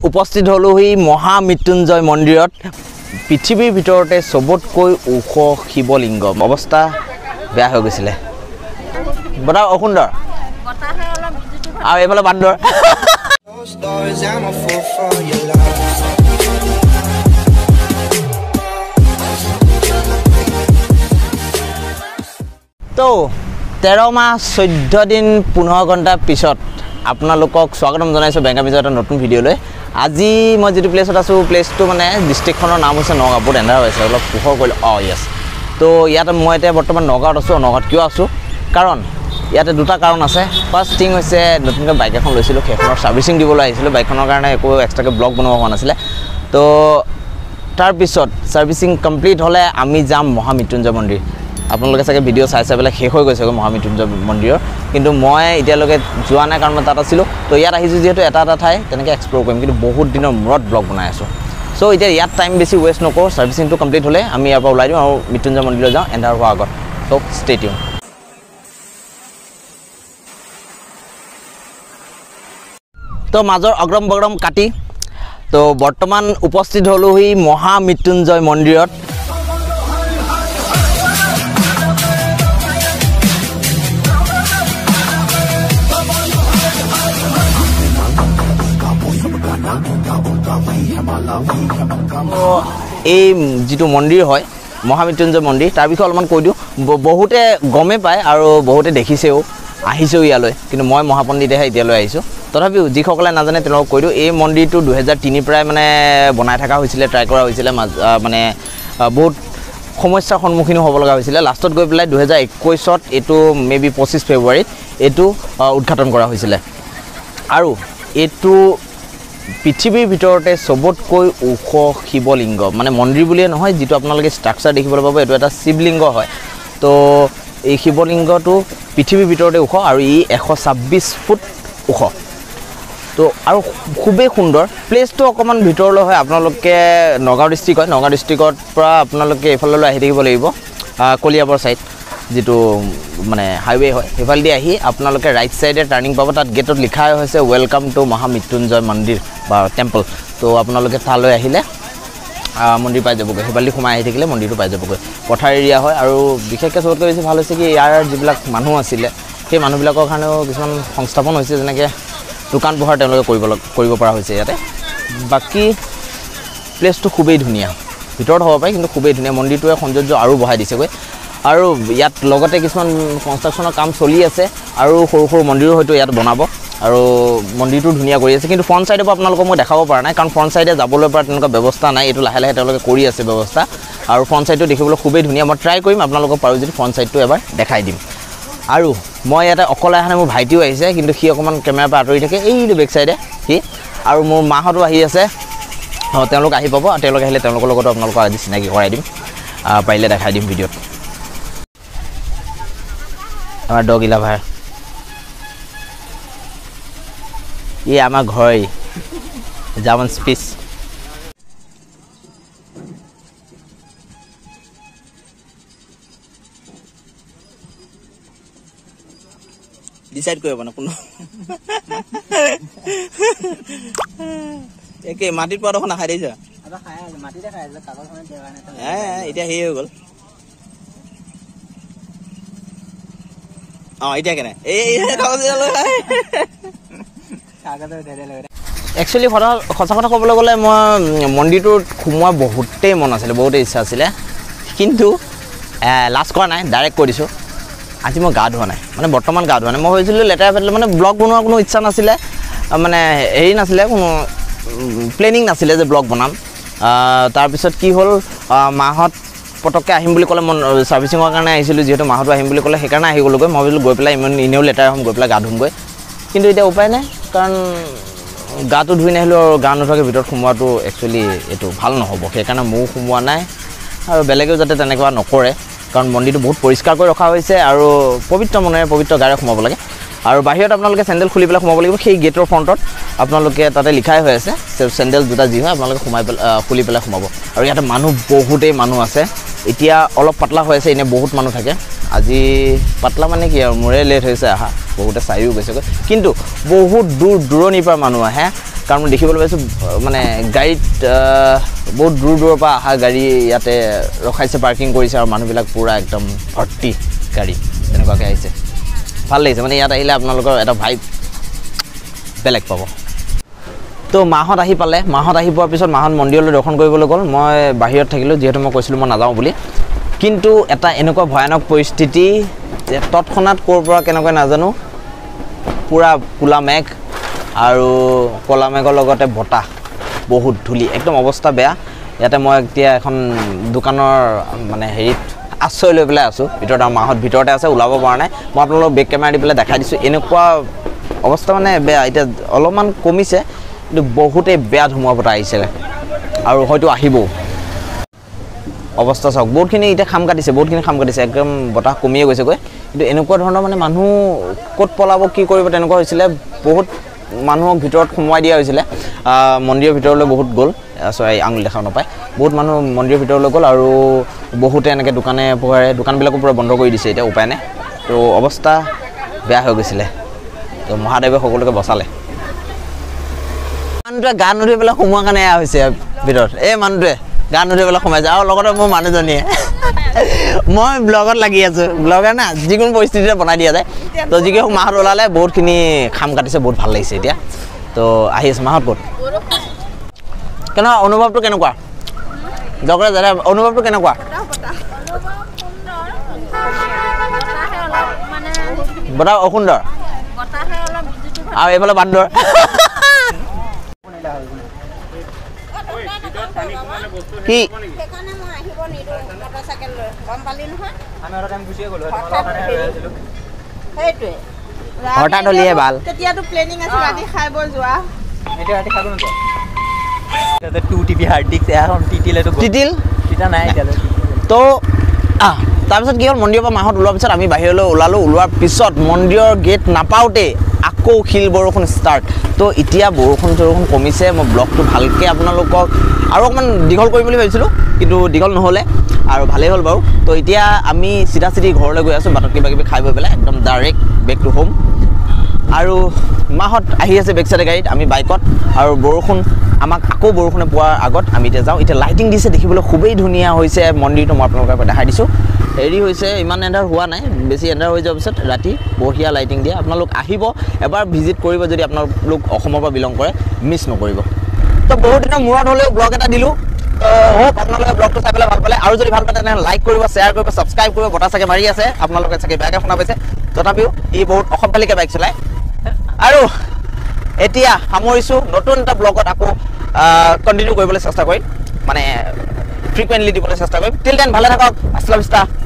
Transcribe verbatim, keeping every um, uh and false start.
উপস্থিত হলোহি মহামৃত্যুঞ্জয় মন্দিৰত পৃথিৱীৰ ভিতৰতে সবতকৈ ওখ শিৱলিংগ অৱস্থা বেয়া হৈ গৈছিলে বড়া অসুন্দৰ আৰু এফালে বান্দৰ তো তেৰ মাহ চৈধ্য দিন পোন্ধৰ ঘণ্টা পিছত আপোনালোকক স্বাগতম জনাইছোঁ বেংকা বিজয় এটা নতুন ভিডিঅ'লৈ আজি মই যিটো প্লেছত আছোঁ প্লেচটো মানে ডিষ্ট্ৰিক্টখনৰ নাম হৈছে নগাঁও বহুত এন্ধাৰ হৈছে অলপ পোহৰ কৰিলে অঁ য়েছ তো ইয়াত মই এতিয়া বৰ্তমান নগাঁৱত আছোঁ নগাঁৱত কিয় আছোঁ কাৰণ ইয়াতে দুটা কাৰণ আছে ফাৰ্ষ্ট থিং হৈছে নতুনকৈ বাইক এখন লৈছিলোঁ সেইখনৰ ছাৰ্ভিচিং দিবলৈ আহিছিলোঁ বাইকখনৰ কাৰণে একো এক্সট্ৰাকৈ ব্লগ বনোৱা হোৱা নাছিলে তো তাৰপিছত ছাৰ্ভিচিং কমপ্লিট হ'লে আমি যাম মহামৃত্যুঞ্জয় মন্দিৰ আপোনালোকে চাগে ভিডিঅ' চাই চাই পেলাই শেষ হৈ গৈছে মহামৃত্যুঞ্জয় মন্দিৰৰ কিন্তু মই এতিয়ালৈকে যোৱা নাই কাৰণ মই তাত আছিলোঁ তো ইয়াত আহিছোঁ যিহেতু এটা এটা ঠাই তেনেকৈ এক্সপ্ল'ৰ কৰিম কিন্তু বহুত দিনৰ মূৰত ব্লগ বনাই আছোঁ চ' এতিয়া ইয়াত টাইম বেছি ৱেষ্ট নকৰোঁ ছাৰ্ভিচিংটো কমপ্লিট হ'লে আমি ইয়াৰ পৰা ওলাই দিওঁ আৰু মৃত্যুঞ্জয় মন্দিৰলৈ যাওঁ এন্ধাৰ হোৱাৰ আগত চ' ষ্টে টিউন তো মাজৰ অগ্ৰম বগ্ৰম কাটি তো বৰ্তমান উপস্থিত হলোহি মহামৃত্যুঞ্জয় মন্দিৰত এই যিটো মন্দিৰ হয় মহামৃত্যুঞ্জয় মন্দিৰ তাৰ বিষয়ে অলপমান কৈ দিওঁ বহুতে গমেই পায় আৰু বহুতে দেখিছেও আহিছেও ইয়ালৈ কিন্তু মই মহাপণ্ডিতেহে এতিয়ালৈ আহিছোঁ তথাপিও যিসকলে নাজানে তেওঁলোকক কৈ দিওঁ এই মন্দিৰটো দুহেজাৰ তিনিৰ পৰাই মানে বনাই থকা হৈছিলে ট্ৰাই কৰা হৈছিলে মানে বহুত সমস্যাৰ সন্মুখীন হ'ব লগা হৈছিলে লাষ্টত গৈ পেলাই দুহেজাৰ একৈছত এইটো মে বি পঁচিছ ফেব্ৰুৱাৰীত এইটো উদঘাটন কৰা হৈছিলে আৰু এইটো পৃথিৱীৰ ভিতৰতে সবতকৈ ওখ শিৱলিংগ মানে মন্দিৰ বুলিয়ে নহয় যিটো আপোনালোকে ষ্ট্ৰাকচাৰ দেখিবলৈ পাব এইটো এটা শিৱলিংগ হয় তো এই শিৱলিংগটো পৃথিৱীৰ ভিতৰতে ওখ আৰু ই এশ ছাব্বিছ ফুট ওখ তো আৰু খুবেই সুন্দৰ প্লেচটো অকণমান ভিতৰলৈ হয় আপোনালোকে নগাঁও ডিষ্ট্ৰিক্ট হয় নগাঁও ডিষ্ট্ৰিক্টৰ পৰা আপোনালোকে এইফাললৈ আহি থাকিব লাগিব কলিয়াবৰ ছাইড যিটো মানে হাইৱে হয় সেইফালেদি আহি আপোনালোকে ৰাইট ছাইডে টাৰ্ণিং পাব তাত গেটত লিখা হৈছে ৱেলকাম টু মহামৃত্যুঞ্জয় মন্দিৰ বা টেম্পল তো আপোনালোকে তালৈ আহিলে মন্দিৰ পাই যাবগৈ সেইফালেদি সোমাই আহি থাকিলে মন্দিৰটো পাই যাবগৈ পথাৰ এৰিয়া হয় আৰু বিশেষকৈ চবতকৈ বেছি ভাল হৈছে কি ইয়াৰ যিবিলাক মানুহ আছিলে সেই মানুহবিলাকৰ কাৰণেও কিছুমান সংস্থাপন হৈছে যেনেকৈ দোকান পোহাৰ তেওঁলোকে কৰিব কৰিব পৰা হৈছে ইয়াতে বাকী প্লেচটো খুবেই ধুনীয়া ভিতৰত হ'ব পাৰে কিন্তু খুবেই ধুনীয়া মন্দিৰটোৱে সৌন্দৰ্য আৰু বঢ়াই দিছেগৈ আৰু ইয়াত লগতে কিছুমান কনষ্ট্ৰাকশ্যনৰ কাম চলি আছে আৰু সৰু সৰু মন্দিৰো হয়তো ইয়াত বনাব আৰু মন্দিৰটো ধুনীয়া কৰি আছে কিন্তু ফ্ৰণ্ট ছাইডৰ পৰা আপোনালোকক মই দেখাব পৰা নাই কাৰণ ফ্ৰণ্ট ছাইডে যাবলৈ পৰা তেনেকুৱা ব্যৱস্থা নাই এইটো লাহে লাহে তেওঁলোকে কৰি আছে ব্যৱস্থা আৰু ফ্ৰণ্ট ছাইডটো দেখিবলৈ খুবেই ধুনীয়া মই ট্ৰাই কৰিম আপোনালোকক পাৰোঁ যদি ফ্ৰণ্ট ছাইডটো এবাৰ দেখাই দিম আৰু মই ইয়াতে অকলে অহা নাই মোৰ ভাইটিও আহিছে কিন্তু সি অকণমান কেমেৰাৰ পৰা আঁতৰি থাকে এইটো বেক ছাইডে সি আৰু মোৰ মাহঁতো আহি আছে অঁ তেওঁলোক আহি পাব আৰু তেওঁলোক আহিলে তেওঁলোকৰ লগতো আপোনালোকক আজি চিনাকি কৰাই দিম পাৰিলে দেখাই দিম ভিডিঅ'ত আমাৰ ডগ ইলা ভাই ये आमा घर जामन स्पेस डिसाइड কৰিব না কোনো একে মাটিৰ পৰা দেখোন খাই দিছে আবা খাই আছে মাটিতে খাই আছে কাগজখনে দেৱা নাই এ এতিয়া হেই হৈ গল অ এতিয়া কেনে এই কাগজ লৈ খাই একচুৱেলি সঁচা কথা ক'বলৈ গ'লে মই মন্দিৰটোত সোমোৱা বহুতেই মন আছিলে বহুতেই ইচ্ছা আছিলে কিন্তু লাষ্ট কৰা নাই ডাইৰেক্ট কৈ দিছোঁ আজি মই গা ধোৱা নাই মানে বৰ্তমান গা ধোৱা নাই মই ভাবিছিলোঁ লেতেৰা পেটেৰা মানে ব্লগ বনোৱাৰ কোনো ইচ্ছা নাছিলে মানে হেৰি নাছিলে কোনো প্লেনিং নাছিলে যে ব্লগ বনাম তাৰপিছত কি হ'ল মাহঁত পটককৈ আহিম বুলি ক'লে মই ছাৰ্ভিচিঙৰ কাৰণে আহিছিলোঁ যিহেতু মাহঁতো আহিম বুলি ক'লে সেইকাৰণে আহি গ'লোগৈ মই ভাবিছিলোঁ গৈ পেলাই ইমান এনেও লেতেৰা হ'ম গৈ পেলাই গা ধুমগৈ কিন্তু এতিয়া উপায় নাই কাৰণ গাটো ধুই নাহিলোঁ আৰু গা নোধোৱাকৈ ভিতৰত সোমোৱাটো একচুৱেলি এইটো ভাল নহ'ব সেইকাৰণে ময়ো সোমোৱা নাই আৰু বেলেগেও যাতে তেনেকুৱা নকৰে কাৰণ মন্দিৰটো বহুত পৰিষ্কাৰ কৰি ৰখা হৈছে আৰু পবিত্ৰ মনেৰে পবিত্ৰ গাৰে সোমাব লাগে আৰু বাহিৰত আপোনালোকে চেণ্ডেল খুলি পেলাই সোমাব লাগিব সেই গেটৰ ফ্ৰণ্টত আপোনালোকে তাতে লিখাই হৈ আছে চেণ্ডেল জোতা যি হয় আপোনালোকে সোমাই পেলাই খুলি পেলাই সোমাব আৰু ইয়াতে মানুহ বহুতেই মানুহ আছে এতিয়া অলপ পাতলা হৈ আছে এনে বহুত মানুহ থাকে আজি পাতলা মানে কি আৰু মোৰে লেট হৈছে আহা বহুতে চাইও গৈছে কিন্তু বহুত দূৰ দূৰণিৰ পৰা মানুহ আহে কাৰণ মই দেখিবলৈ পাইছোঁ মানে গাড়ীত বহুত দূৰ দূৰৰ পৰা অহা গাড়ী ইয়াতে ৰখাইছে পাৰ্কিং কৰিছে আৰু মানুহবিলাক পূৰা একদম ভৰ্তি গাড়ী তেনেকুৱাকৈ আহিছে ভাল লাগিছে মানে ইয়াত আহিলে আপোনালোকৰ এটা ভাইব বেলেগ পাব তো মাহত আহি পালে মাহত আহি পোৱাৰ পিছত মাহত মন্দিৰলৈ দৰ্শন কৰিবলৈ গ'ল মই বাহিৰত থাকিলোঁ যিহেতু মই কৈছিলোঁ মই নাযাওঁ বুলি কিন্তু এটা এনেকুৱা ভয়ানক পৰিস্থিতি যে তৎক্ষণাত ক'ৰ পৰা কেনেকৈ নাজানো পূৰা ক'লা মেঘ আৰু ক'লা মেঘৰ লগতে বতাহ বহুত ধূলি একদম অৱস্থা বেয়া ইয়াতে মই এতিয়া এখন দোকানৰ মানে হেৰিত আশ্ৰয় লৈ পেলাই আছোঁ ভিতৰত আৰু মাহত ভিতৰতে আছে ওলাব পৰা নাই মই আপোনালোকক বেক কেমেৰা দি পেলাই দেখাই দিছোঁ এনেকুৱা অৱস্থা মানে বেয়া এতিয়া অলপমান কমিছে কিন্তু বহুতেই বেয়া ধুমুহা বতাহ আহিছিলে আৰু হয়তো আহিবও অৱস্থা চাওক বহুতখিনি এতিয়া খাম কাটিছে বহুতখিনি খাম কাটিছে একদম বতাহ কমিয়ে গৈছেগৈ কিন্তু এনেকুৱা ধৰণৰ মানে মানুহ ক'ত পলাব কি কৰিব তেনেকুৱা হৈছিলে বহুত মানুহক ভিতৰত সোমোৱাই দিয়া হৈছিলে মন্দিৰৰ ভিতৰলৈ বহুত গ'ল চৰি আঙুলি দেখাব নাপায় বহুত মানুহ মন্দিৰৰ ভিতৰলৈ গ'ল আৰু বহুতে এনেকৈ দোকানে পোহাৰে দোকানবিলাকো পূৰা বন্ধ কৰি দিছে এতিয়া উপায় নাই তো অৱস্থা বেয়া হৈ গৈছিলে তো মহাদেৱে সকলোকে বচালে মানুহটোৱে গা নুধুই পেলাই সোমোৱাৰ কাৰণে এয়া হৈছে ভিতৰত এই মানুহটোৱে গা নুধুই পেলাই সোমাইছে আৰু লগতে মোৰ মানুহজনীয়ে মই ব্লগত লাগি আছোঁ ব্লগাৰ না যিকোনো পৰিস্থিতিতে বনাই দিয়া যায় তো যিকেইখন মাহত ওলালে বহুতখিনি খাম কাটিছে বহুত ভাল লাগিছে এতিয়া তো আহি আছে মাহত ক'ত কেনেকুৱা অনুভৱটো কেনেকুৱা জগৰে দাদা অনুভৱটো কেনেকুৱা বতাহ অসুন্দৰ আৰু এইফালে বান্দৰ কি হঠাৎ হলিহে ভাল তেতিয়াতো প্লেনিং আছিল ৰাতি খাই বৈ যোৱা এতিয়া ৰাতি খাব নোযোৱা এটা টু টিভি হাৰ্ড ডিস্ক এখন টিটিলেতো টিটিল তিতা নাই এতিয়া তো আহ তাৰপিছত কি হ'ল মন্দিৰৰ পৰা মাহত ওলোৱাৰ পিছত আমি বাহিৰলৈ ওলালোঁ ওলোৱাৰ পিছত মন্দিৰৰ গেট নাপাওঁতে আকৌ শিল বৰষুণ ষ্টাৰ্ট তো এতিয়া বৰষুণ চৰষুণ কমিছে মই ব্লগটো ভালকৈ আপোনালোকক আৰু অকণমান দীঘল কৰিম বুলি ভাবিছিলোঁ কিন্তু দীঘল নহ'লে আৰু ভালেই হ'ল বাৰু তো এতিয়া আমি চিধা চিধি ঘৰলৈ গৈ আছোঁ বাটত কিবা কিবি খাই বৈ পেলাই একদম ডাইৰেক্ট বেক টু হোম আৰু মাহত আহি আছে বেক চাইডে গাড়ীত আমি বাইকত আৰু বৰষুণ আমাক আকৌ বৰষুণে পোৱাৰ আগত আমি এতিয়া যাওঁ এতিয়া লাইটিং দিছে দেখিবলৈ খুবেই ধুনীয়া হৈছে মন্দিৰটো মই আপোনালোকক দেখাই দিছোঁ হেৰি হৈছে ইমান এন্ধাৰ হোৱা নাই বেছি এন্ধাৰ হৈ যোৱাৰ পিছত ৰাতি বঢ়িয়া লাইটিং দিয়ে আপোনালোক আহিব এবাৰ ভিজিট কৰিব যদি আপোনালোক অসমৰ পৰা বিলং কৰে মিছ নকৰিব তো বহুত দিনৰ মূৰত হ'লেও ব্লগ এটা দিলোঁ হোপ আপোনালোকে ব্লগটো চাই পেলাই ভাল পালে আৰু যদি ভাল পায় তেনেহ'লে লাইক কৰিব শ্বেয়াৰ কৰিব ছাবস্ক্ৰাইব কৰিব বটা চাগে মাৰি আছে আপোনালোকে চাগে বেয়াকৈ শুনা পাইছে তথাপিও ই বহুত অসমকালিকৈ বাইক চলায় আৰু এতিয়া সামৰিছোঁ নতুন এটা ব্লগত আকৌ কণ্টিনিউ কৰিবলৈ চেষ্টা কৰিম মানে ফ্ৰিকুৱেণ্টলি দিবলৈ চেষ্টা কৰিম টিল দেন ভালে থাকক আছলা বিস্তা